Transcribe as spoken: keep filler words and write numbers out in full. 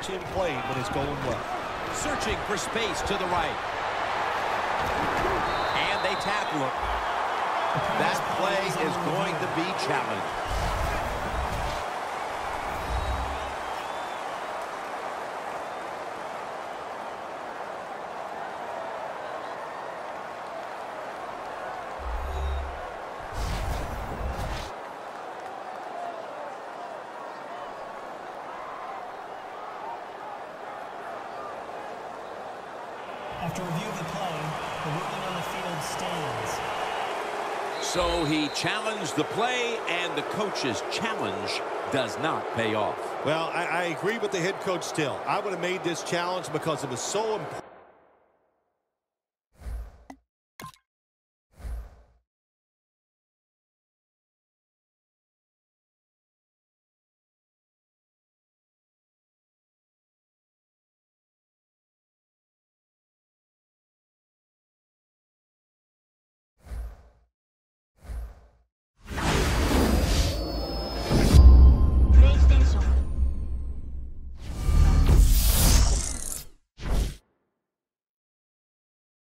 watch him play when it's going well. Searching for space to the right. And they tackle him. That play is going to be challenged. After review of the play, the ruling on the field stands. So he challenged the play, and the coach's challenge does not pay off. Well, I, I agree with the head coach still. I would have made this challenge because it was so important.